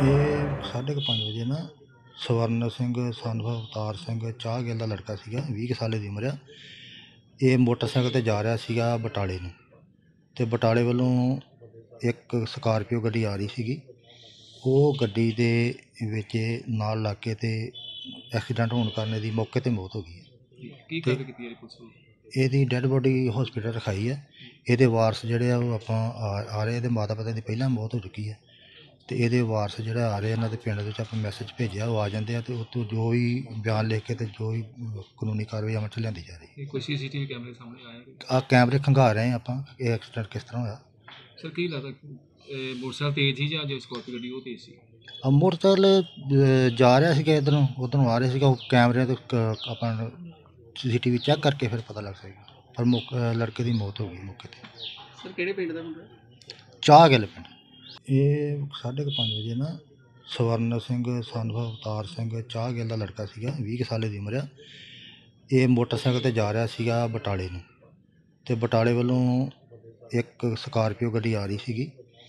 ਇਹ 5:30 ਵਜੇ ਨਾ ਸਵਰਨ ਸਿੰਘ ਸਨ of ਅਵਤਾਰ ਸਿੰਘ ਚਾਹ ਗਿੱਲ ਦਾ ਲੜਕਾ ਸੀਗਾ, 20 ਕੁ ਸਾਲ ਦੀ ਉਮਰ ਆ। ਇਹ ਮੋਟਰਸਾਈਕਲ 'ਤੇ ਜਾ ਰਿਹਾ ਸੀਗਾ ਬਟਾਲੇ ਨੂੰ, ਅਤੇ ਬਟਾਲੇ ਵੱਲੋਂ ਇੱਕ ਸਕਾਰਪੀਓ ਗੱਡੀ ਆ ਰਹੀ ਸੀਗੀ। ਉਹ ਗੱਡੀ ਦੇ ਵਿੱਚ ਨਾਲ ਲੱਗ ਕੇ ਅਤੇ ਐਕਸੀਡੈਂਟ ਹੋਣ ਕਾਰਨ ਇਹਦੀ ਮੌਕੇ 'ਤੇ ਮੌਤ ਹੋ ਗਈ ਹੈ। ਕੀ ਕਾਰਵਾਈ ਕੀਤੀ ਹੈ ਪੁਲਿਸ ਨੇ? ਇਹਦੀ ਡੈੱਡ ਬੋਡੀ ਹੌਸਪੀਟਲ ਰਖਾਈ ਹੈ। ਇਹਦੇ ਵਾਰਸ ਜਿਹੜੇ ਆ ਉਹ ਆਪਾਂ ਆ ਰਹੇ। ਇਹਦੇ ਮਾਤਾ ਪਿਤਾ ਦੀ ਪਹਿਲਾਂ ਮੌਤ ਹੋ ਚੁੱਕੀ ਹੈ, ਅਤੇ ਇਹਦੇ ਵਾਰਸ ਜਿਹੜਾ ਆ ਰਹੇ ਇਹਨਾਂ ਦੇ ਪਿੰਡ ਵਿੱਚ ਆਪਾਂ ਮੈਸੇਜ ਭੇਜਿਆ, ਉਹ ਆ ਜਾਂਦੇ ਆ ਅਤੇ ਉੱਥੋਂ ਜੋ ਵੀ ਬਿਆਨ ਲਿਖ ਕੇ ਅਤੇ ਜੋ ਵੀ ਕਾਨੂੰਨੀ ਕਾਰਵਾਈ ਅਮਲ 'ਚ ਲਿਆਂਦੀ ਜਾ ਰਹੀ ਹੈ। ਕੋਈ CCTV ਕੈਮਰੇ ਸਾਹਮਣੇ ਆਇਆ? ਆਹ ਕੈਮਰੇ ਖੰਗਾਲ ਰਹੇ ਆਪਾਂ, ਇਹ ਐਕਸੀਡੈਂਟ ਕਿਸ ਤਰ੍ਹਾਂ ਹੋਇਆ। ਸਰ ਕੀ ਲੱਗਦਾ ਮੋਟਰਸਾਈਕਲ ਤੇਜ਼ ਸੀ ਜਾਂ ਜੋ ਸਕਾਰਪੀਓ ਗੱਡੀ ਉਹ ਤੇਜ਼ ਸੀ? ਮੋਟਰਸਾਈਕਲ ਜਾ ਰਿਹਾ ਸੀਗਾ, ਉੱਧਰੋਂ ਆ ਰਿਹਾ ਸੀਗਾ। ਉਹ ਕੈਮਰੇ ਤੋਂ ਆਪਾਂ CCTV ਚੈੱਕ ਕਰਕੇ ਫਿਰ ਪਤਾ ਲੱਗ ਸਕੇਗਾ, ਪਰ ਲੜਕੇ ਦੀ ਮੌਤ ਹੋ ਗਈ ਮੌਕੇ 'ਤੇ। ਸਰ ਕਿਹੜੇ ਪਿੰਡ ਦਾ ਮੁੰਡਾ? ਚਾਹ ਗਿੱਲ ਪਿੰਡ। ਇਹ 5:30 ਵਜੇ ਨਾ ਸਵਰਨ ਸਿੰਘ ਸਨ of ਅਵਤਾਰ ਸਿੰਘ ਚਾਹ ਗਿੱਲ ਦਾ ਲੜਕਾ ਸੀਗਾ, 20 ਕੁ ਸਾਲ ਦੀ ਉਮਰ ਆ। ਇਹ ਮੋਟਰਸਾਈਕਲ 'ਤੇ ਜਾ ਰਿਹਾ ਸੀਗਾ ਬਟਾਲੇ ਨੂੰ, ਅਤੇ ਬਟਾਲੇ ਵੱਲੋਂ ਇੱਕ ਸਕਾਰਪੀਓ ਗੱਡੀ ਆ ਰਹੀ ਸੀਗੀ।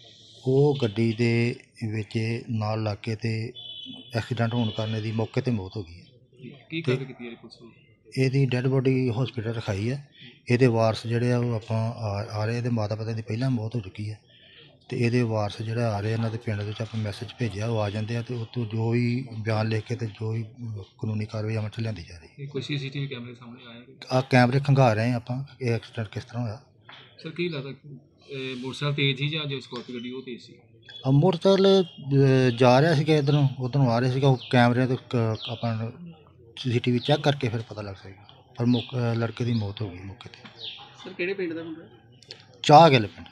ਉਹ ਗੱਡੀ ਦੇ ਵਿੱਚ ਨਾਲ ਲੱਗ ਕੇ ਅਤੇ ਐਕਸੀਡੈਂਟ ਹੋਣ ਕਾਰਨ ਇਹਦੀ ਮੌਕੇ 'ਤੇ ਮੌਤ ਹੋ ਗਈ ਹੈ। ਕੀ ਕਾਰਵਾਈ ਕੀਤੀ ਹੈ ਪੁਲਿਸ ਨੇ? ਇਹਦੀ ਡੈੱਡ ਬੋਡੀ ਹੌਸਪੀਟਲ ਰਖਾਈ ਹੈ। ਇਹਦੇ ਵਾਰਸ ਜਿਹੜੇ ਆ ਉਹ ਆਪਾਂ ਆ ਰਹੇ। ਇਹਦੇ ਮਾਤਾ ਪਿਤਾ ਦੀ ਪਹਿਲਾਂ ਮੌਤ ਹੋ ਚੁੱਕੀ ਹੈ, ਅਤੇ ਇਹਦੇ ਵਾਰਸ ਜਿਹੜਾ ਆ ਰਹੇ ਇਹਨਾਂ ਦੇ ਪਿੰਡ ਵਿੱਚ ਆਪਾਂ ਮੈਸੇਜ ਭੇਜਿਆ, ਉਹ ਆ ਜਾਂਦੇ ਆ ਅਤੇ ਉੱਥੋਂ ਜੋ ਵੀ ਬਿਆਨ ਲਿਖ ਕੇ ਅਤੇ ਜੋ ਵੀ ਕਾਨੂੰਨੀ ਕਾਰਵਾਈ ਅਮਲ 'ਚ ਲਿਆਂਦੀ ਜਾ ਰਹੀ ਹੈ। ਕੋਈ CCTV ਕੈਮਰੇ ਸਾਹਮਣੇ ਆਇਆ? ਆਹ ਕੈਮਰੇ ਖੰਗਾਲ ਰਹੇ ਆਪਾਂ, ਇਹ ਐਕਸੀਡੈਂਟ ਕਿਸ ਤਰ੍ਹਾਂ ਹੋਇਆ। ਸਰ ਕੀ ਲੱਗਦਾ ਮੋਟਰਸਾਈਕਲ ਤੇਜ਼ ਸੀ ਜਾਂ ਜੋ ਸਕਾਰਪੀਓ ਗੱਡੀ ਉਹ ਤੇਜ਼ ਸੀ? ਮੋਟਰਸਾਈਕਲ ਜਾ ਰਿਹਾ ਸੀਗਾ, ਉੱਧਰੋਂ ਆ ਰਿਹਾ ਸੀਗਾ। ਉਹ ਕੈਮਰੇ ਤੋਂ ਆਪਾਂ CCTV ਚੈੱਕ ਕਰਕੇ ਫਿਰ ਪਤਾ ਲੱਗ ਸਕੇਗਾ, ਪਰ ਲੜਕੇ ਦੀ ਮੌਤ ਹੋ ਗਈ ਮੌਕੇ 'ਤੇ। ਸਰ ਕਿਹੜੇ ਪਿੰਡ ਦਾ ਮੁੰਡਾ? ਚਾਹ ਗਿੱਲ ਪਿੰਡ।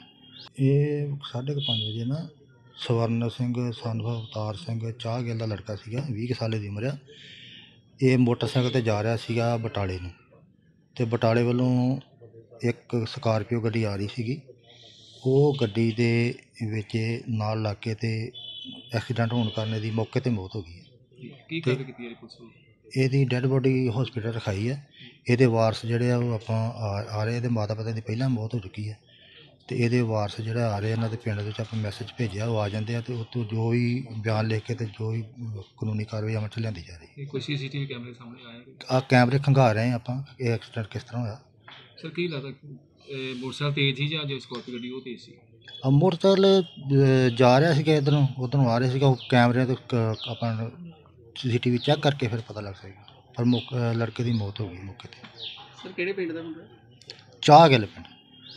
ਇਹ 5:30 ਵਜੇ ਨਾ ਸਵਰਨ ਸਿੰਘ ਸਨ of ਅਵਤਾਰ ਸਿੰਘ ਚਾਹ ਗਿੱਲ ਦਾ ਲੜਕਾ ਸੀਗਾ, 20 ਕੁ ਸਾਲ ਦੀ ਉਮਰ ਆ। ਇਹ ਮੋਟਰਸਾਈਕਲ 'ਤੇ ਜਾ ਰਿਹਾ ਸੀਗਾ ਬਟਾਲੇ ਨੂੰ, ਅਤੇ ਬਟਾਲੇ ਵੱਲੋਂ ਇੱਕ ਸਕਾਰਪੀਓ ਗੱਡੀ ਆ ਰਹੀ ਸੀਗੀ। ਉਹ ਗੱਡੀ ਦੇ ਵਿੱਚ ਨਾਲ ਲੱਗ ਕੇ ਅਤੇ ਐਕਸੀਡੈਂਟ ਹੋਣ ਕਾਰਨ ਇਹਦੀ ਮੌਕੇ 'ਤੇ ਮੌਤ ਹੋ ਗਈ ਹੈ। ਕੀ ਕਾਰਵਾਈ ਕੀਤੀ ਹੈ ਪੁਲਿਸ ਨੇ? ਇਹਦੀ ਡੈੱਡ ਬੋਡੀ ਹੌਸਪੀਟਲ ਰਖਾਈ ਹੈ। ਇਹਦੇ ਵਾਰਸ ਜਿਹੜੇ ਆ ਉਹ ਆਪਾਂ ਆ ਰਹੇ। ਇਹਦੇ ਮਾਤਾ ਪਿਤਾ ਦੀ ਪਹਿਲਾਂ ਮੌਤ ਹੋ ਚੁੱਕੀ ਹੈ, ਅਤੇ ਇਹਦੇ ਵਾਰਸ ਜਿਹੜਾ ਆ ਰਹੇ ਇਹਨਾਂ ਦੇ ਪਿੰਡ ਵਿੱਚ ਆਪਾਂ ਮੈਸੇਜ ਭੇਜਿਆ, ਉਹ ਆ ਜਾਂਦੇ ਆ ਅਤੇ ਉੱਥੋਂ ਜੋ ਵੀ ਬਿਆਨ ਲਿਖ ਕੇ ਅਤੇ ਜੋ ਵੀ ਕਾਨੂੰਨੀ ਕਾਰਵਾਈ ਅਮਲ 'ਚ ਲਿਆਂਦੀ ਜਾ ਰਹੀ ਹੈ। ਕੋਈ CCTV ਕੈਮਰੇ ਸਾਹਮਣੇ ਆਇਆ? ਆਹ ਕੈਮਰੇ ਖੰਗਾਲ ਰਹੇ ਆਪਾਂ, ਇਹ ਐਕਸੀਡੈਂਟ ਕਿਸ ਤਰ੍ਹਾਂ ਹੋਇਆ। ਸਰ ਕੀ ਲੱਗਦਾ ਮੋਟਰਸਾਈਕਲ ਤੇਜ਼ ਸੀ ਜਾਂ ਜੋ ਸਕਾਰਪੀਓ ਗੱਡੀ ਉਹ ਤੇਜ਼ ਸੀ? ਮੋਟਰਸਾਈਕਲ ਜਾ ਰਿਹਾ ਸੀਗਾ, ਉੱਧਰੋਂ ਆ ਰਿਹਾ ਸੀਗਾ। ਉਹ ਕੈਮਰੇ ਤੋਂ ਆਪਾਂ CCTV ਚੈੱਕ ਕਰਕੇ ਫਿਰ ਪਤਾ ਲੱਗ ਸਕੇਗਾ, ਪਰ ਲੜਕੇ ਦੀ ਮੌਤ ਹੋ ਗਈ ਮੌਕੇ 'ਤੇ। ਸਰ ਕਿਹੜੇ ਪਿੰਡ ਦਾ ਮੁੰਡਾ? ਚਾਹ ਗਿੱਲ ਪਿੰਡ।